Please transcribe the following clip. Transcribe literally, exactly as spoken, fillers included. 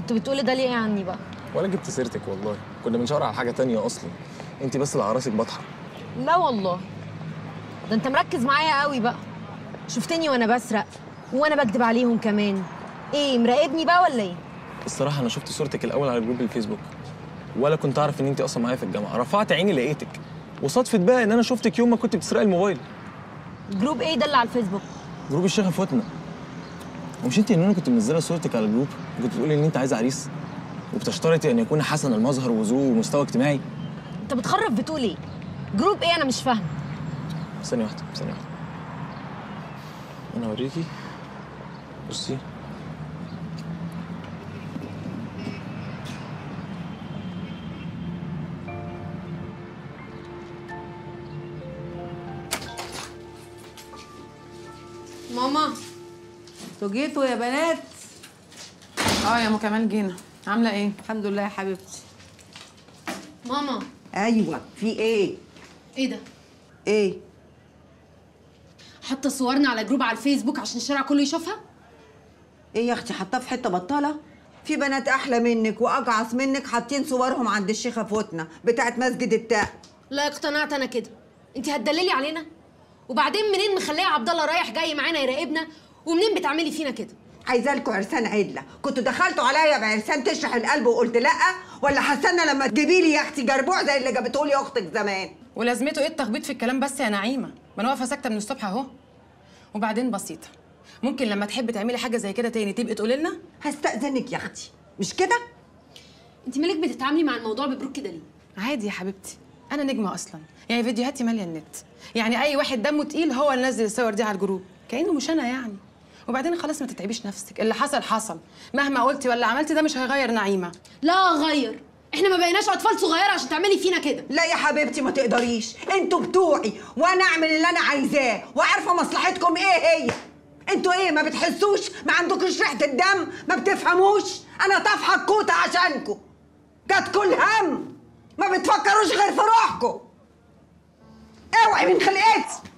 كنت بتقولي ده ليه عني بقى؟ ولا جبت سيرتك والله، كنا بنشاور على حاجه تانية اصلا. انت بس اللي على راسك بطحه. لا والله، ده انت مركز معايا قوي بقى. شفتني وانا بسرق وانا بكدب عليهم كمان. ايه مراقبني بقى ولا ايه؟ الصراحه انا شفت صورتك الاول على جروب الفيسبوك، ولا كنت اعرف ان انت اصلا معايا في الجامعه. رفعت عيني لقيتك، وصدفت بقى ان انا شفتك يوم ما كنت بتسرقي الموبايل. جروب ايه ده اللي على الفيسبوك؟ جروب الشيخه فوتنا. ومش انت ان انا كنت منزله صورتك على الجروب وكنت بتقولي ان انت عايزه عريس، وبتشترطي ان يكون حسن المظهر وذو مستوى اجتماعي. انت بتخرف بتقول ايه؟ جروب ايه؟ انا مش فاهمه. ثانيه واحده ثانيه واحده، انا اوريكي. بصي، ماما انتوا جيتوا يا بنات؟ اه يا ماما كمان جينا. عامله ايه؟ الحمد لله يا حبيبتي. ماما ايوه، في ايه؟ ايه ده؟ ايه؟ حاطه صورنا على جروب على الفيسبوك عشان الشارع كله يشوفها؟ ايه يا اختي، حطاه في حته بطاله؟ في بنات احلى منك واجعص منك حاطين صورهم عند الشيخه فوتنا بتاعت مسجد التاء. لا اقتنعت انا كده. انت هتدللي علينا؟ وبعدين منين مخليه عبد الله رايح جاي معانا يراقبنا؟ ومنين بتعملي فينا كده؟ عايزه لكم عرسان عدله. كنتوا دخلتوا عليا بعرسان تشرح القلب وقلت لا، ولا هستنى لما تجيبي لي يا اختي جربوع زي اللي جابته لي اختك زمان؟ ولازمته ايه التخبيط في الكلام بس يا نعيمه؟ ما انا واقفه ساكته من الصبح اهو. وبعدين بسيطه، ممكن لما تحبي تعملي حاجه زي كده تاني تبقي تقولي لنا. هستأذنك يا اختي، مش كده؟ انت مالك بتتعاملي مع الموضوع ببروك كده ليه؟ عادي يا حبيبتي، انا نجمه اصلا، يعني فيديوهاتي ماليه النت، يعني اي واحد دمه تقيل هو اللي نزل الصور دي على الجروب، كانه مش انا يعني. وبعدين خلاص ما تتعبيش نفسك، اللي حصل حصل، مهما قلتي ولا عملتي ده مش هيغير نعيمه. لا غير، احنا ما بقيناش اطفال صغيره عشان تعملي فينا كده. لا يا حبيبتي ما تقدريش، انتوا بتوعي وانا اعمل اللي انا عايزاه وعارفه مصلحتكم ايه هي. انتوا ايه ما بتحسوش؟ ما عندكوش ريحه الدم؟ ما بتفهموش؟ انا طافحه الكوته عشانكم، جاتكوا الهم، ما بتفكروش غير في روحكم. اوعي من خلقتي.